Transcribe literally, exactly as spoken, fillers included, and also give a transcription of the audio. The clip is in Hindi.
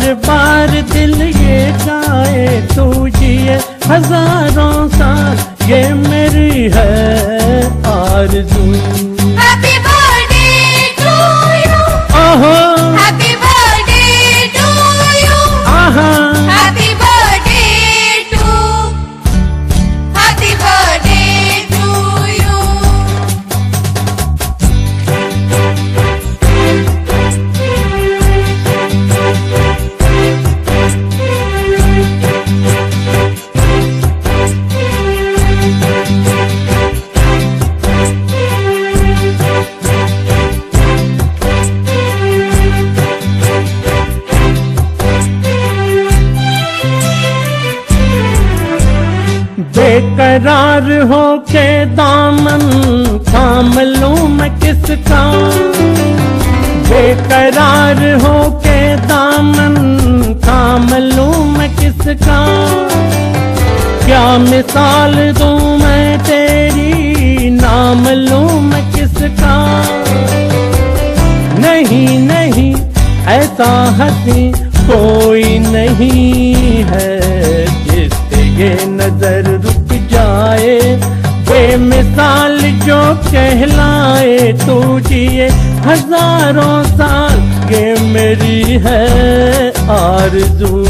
बार दिल ये चाहे तू जिए हजारों साल, ये मेरी है आरज़ू। हैप्पी बर्थडे टू यू, ओहो हैप्पी बर्थडे टू यू, आहा happy birthday to, happy birthday to you. बेकरार हो के दामन थाम लूं मैं किसका, बेकरार हो के दामन थाम लूं मैं किसका, क्या मिसाल दूं मैं तेरी, नाम लूं मैं किसका। नहीं नहीं ऐसा हंसी कोई नहीं है जिससे ये नजर रुक जाए, बेमिसाल जो कहलाए तू जिए हजारों साल, ये मेरी है आरज़ू।